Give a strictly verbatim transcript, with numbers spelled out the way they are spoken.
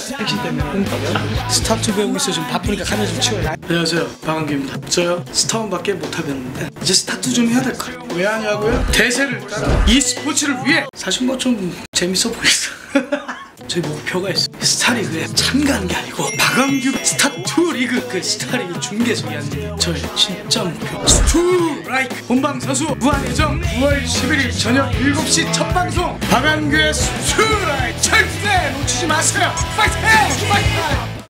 택시 때문에 홍보하면 스타투 배우고 있어. 지금 바쁘니까 카메라 좀 치워야. 안녕하세요, 박완규입니다. 저요 스타원밖에 못하겠는데 이제 스타투 좀 해야 될 거예요. 왜 하냐고요? 대세를 따라 e스포츠를 위해. 사실 뭐 좀 재밌어 보였어. 저희 목표가 있어. 스타리그에 참가하는 게 아니고 박완규 스타투 리그 그 스타리그 중계석이 하는 저희 진짜 목표. 스투라이크 본방사수 무한예정 구월 십일일 저녁 일곱 시 첫 방송 박완규의 스투라이크 절대 놓치지 마세요. 파이팅! 파이팅!